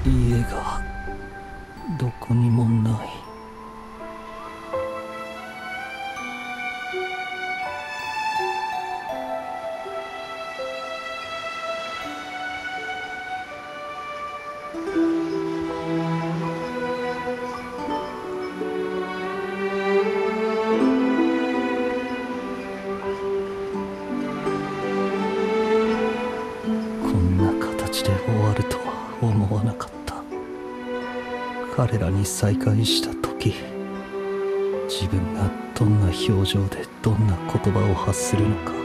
家がどこにもない。こんな形で終わるとは思わなかった。彼らに再会した時、自分がどんな表情でどんな言葉を発するのか、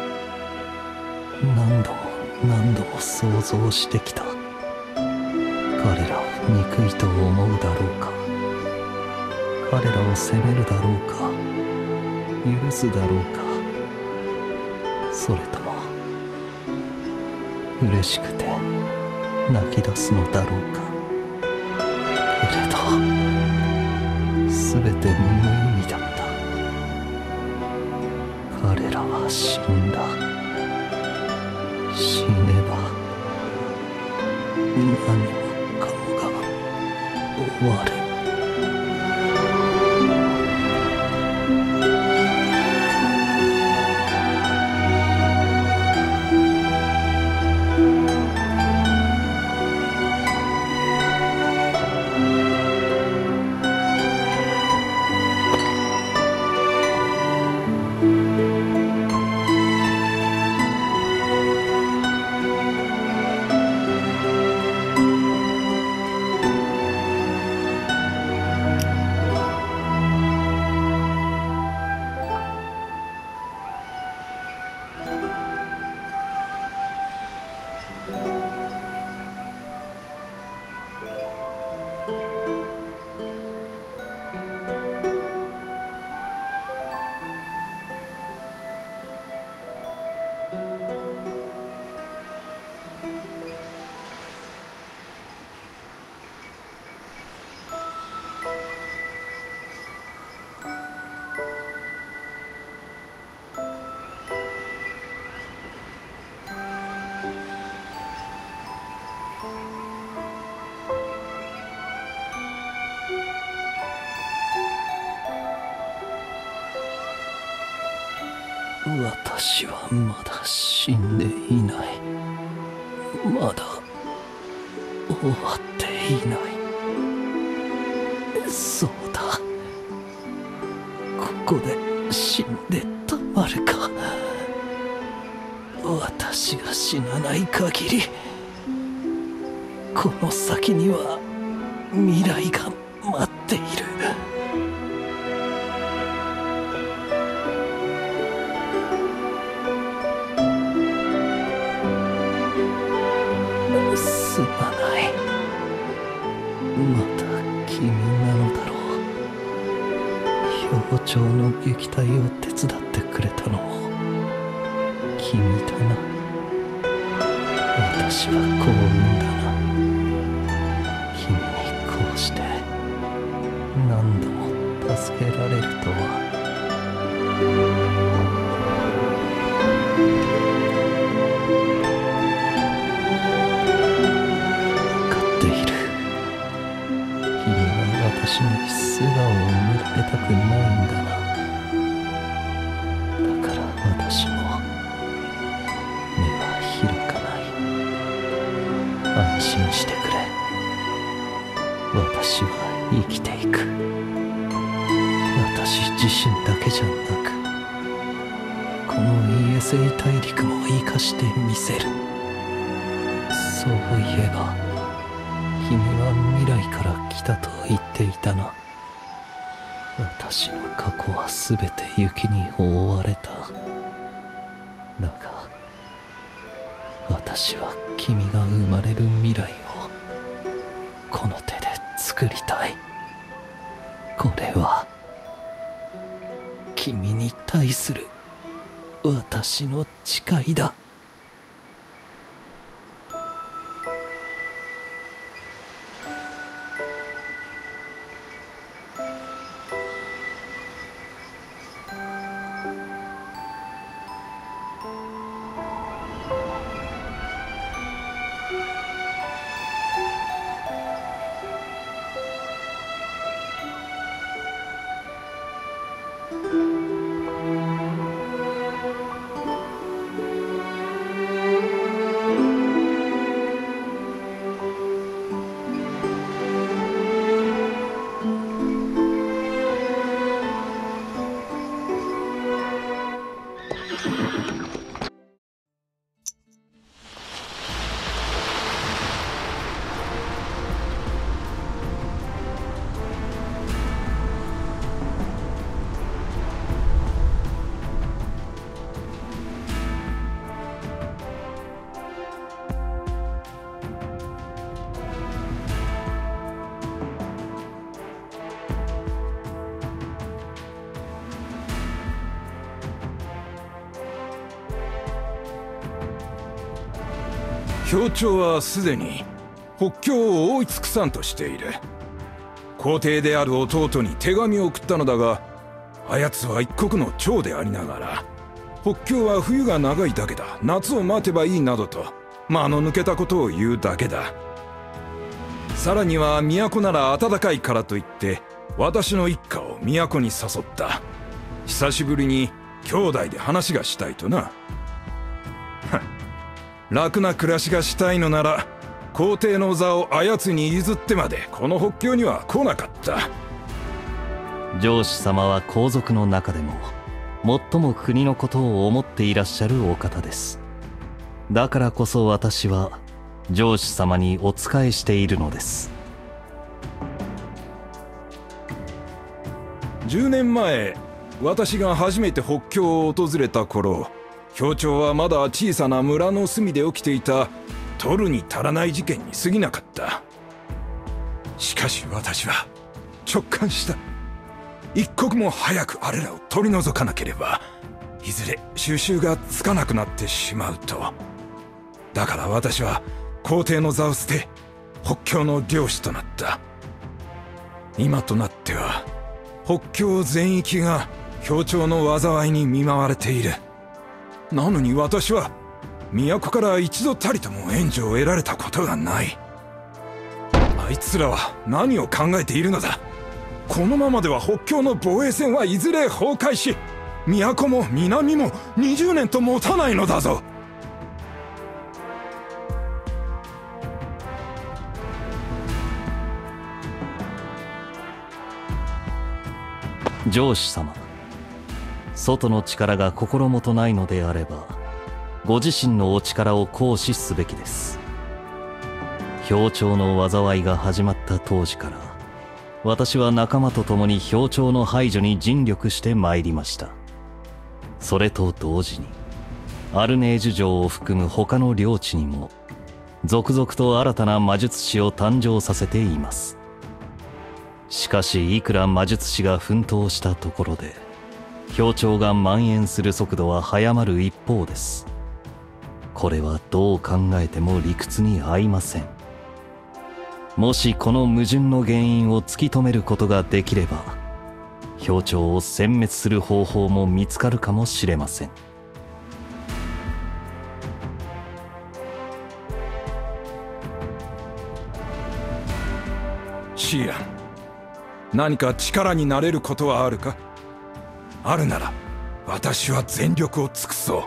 何度も何度も想像してきた。彼らを憎いと思うだろうか、彼らを責めるだろうか、許すだろうか、それとも嬉しくて泣き出すのだろうか。けれど全て無意味だった。彼らは死んだ。死ねば何もかもが終わる。私はまだ死んでいない。まだ終わっていない。そうだ、ここで死んでたまるか。私が死なない限り、この先には未来が待っている。すまない。また君なのだろう。表情の撃退を手伝ってくれたのも君だな。私は幸運だな。君にこうして何度も助けられるとは。私に素顔を見られたくないんだな。だから私も目は開かない。安心してくれ。私は生きていく。私自身だけじゃなく、この ESA 大陸も生かしてみせる。そういえば君は未来から来たと言っていたな。私の過去は全て雪に覆われた。だが私は君が生まれる未来をこの手で作りたい。これは君に対する私の誓いだ。 表朝はすでに北境を覆い尽くさんとしている。皇帝である弟に手紙を送ったのだが、あやつは一国の長でありながら、北境は冬が長いだけだ、夏を待てばいいなどと間の抜けたことを言うだけだ。さらには都なら暖かいからといって私の一家を都に誘った。久しぶりに兄弟で話がしたいとな。楽な暮らしがしたいのなら皇帝の座をあやつに譲ってまでこの北境には来なかった。 上司様は皇族の中でも最も国のことを思っていらっしゃるお方です。だからこそ私は上司様にお仕えしているのです。 10年前私が初めて北境を訪れた頃、表朝はまだ小さな村の隅で起きていた取るに足らない事件に過ぎなかった。しかし私は直感した。一刻も早くあれらを取り除かなければいずれ収拾がつかなくなってしまうと。だから私は皇帝の座を捨て北境の領主となった。今となっては北境全域が表朝の災いに見舞われている。なのに私は都から一度たりとも援助を得られたことがない。あいつらは何を考えているのだ。このままでは北境の防衛線はいずれ崩壊し、都も南も20年と持たないのだぞ。 上司様、外の力が心もとないのであればご自身のお力を行使すべきです。表朝の災いが始まった当時から私は仲間と共に表朝の排除に尽力してまいりました。それと同時にアルネージュ城を含む他の領地にも続々と新たな魔術師を誕生させています。しかしいくら魔術師が奮闘したところで表朝が蔓延する速度は早まる一方です。これはどう考えても理屈に合いません。もしこの矛盾の原因を突き止めることができれば表朝を殲滅する方法も見つかるかもしれません。 シーラン、何か力になれることはあるか？あるなら私は全力を尽くそう。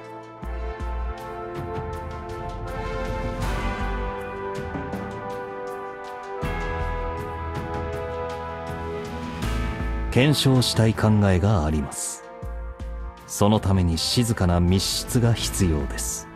検証したい考えがあります。そのために静かな密室が必要です。